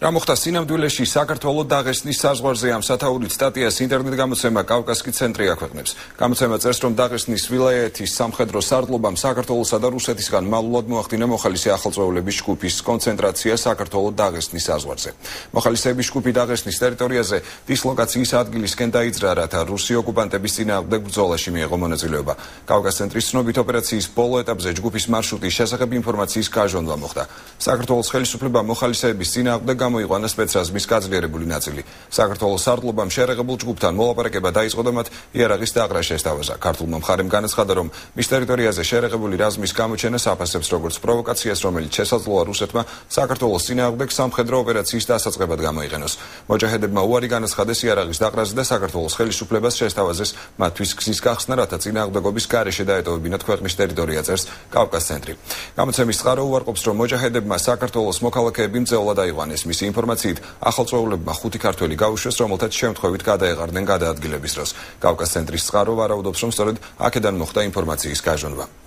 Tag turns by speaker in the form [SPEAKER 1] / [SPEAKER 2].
[SPEAKER 1] რა მოხდა სინამდვილეში საქართველოს დაღესტნის საზღვარზე ამ სათაურით სტატიას ინტერნეტ გამოცემა კავკასკი ცენტრი აქვეყნებს. გამოცემა წერს, რომ დაღესტნის ვილაიეთის სამხედრო სარდლობამ საქართველოსა და რუსეთისგან მალულად მოახდინა მოხალისე ახალწეულების ჯგუფის კონცენტრაცია საქართველოს დაღესტნის საზღვარზე. მოხალისეების ჯგუფი დაღესტნის ტერიტორიაზე დისლოკაციის ადგილისკენ დაიძრა, რათა რუსი ოკუპანტების წინააღმდეგ ბრძოლაში მიეღო მონაწილეობა. კავკასკის ცენტრის ცნობით ოპერაციის ბოლო ეტაპზე ჯგუფის მარშრუტის შესახებ ინფორმაციის გაჟონვა მოხდა. საქართველოს ხელისუფლებამ მოხალისეების წინააღმდეგ გამოიყვანა სპეცრაზმის გაძლიერებული ნაწილი. საქართველოს სარდლობამ შეერაღებულ ჯგუფთან მოლაპარაკება დაიწყო და მათ იარაღის დაყრა შესთავაზა. ქართულმა მხარემ განაცხადა, რომ მის ტერიტორიაზე შეერაღებული რაზმის გამოჩენას აფასებს როგორც პროვოკაციას, რომელიც შესაძლოა რუსეთმა საქართველოს წინააღმდეგ სამხედრო ოპერაციის დასაწყებად გამოიყენოს. მოჯაჰედებმა უარი განაცხადეს იარაღის დაყრაზე და საქართველოს ხელისუფლებას შესთავაზეს მათთვის გზის გახსნა, რათა წინააღმდეგობის გარეშე დაეტოვებინათ ქვეყნის ტერიტორია, წერს კავკასკის ცენტრი. გამოცემის წყარო უარყოფს, რომ მოჯაჰედებმა საქართველოს მოქალაქეები მძევლად აიყვანეს. მისი ინფორმაციით, ახალწეულებმა 5 ქართველი გაუშვეს, რომელთაც შემთხვევით გადაეყარნენ გადაადგილების დროს. კავკასკის ცენტრის წყარო ვარაუდობს, რომ სწორედ აქედან მოხდა ინფორმაციის გაჟონვა.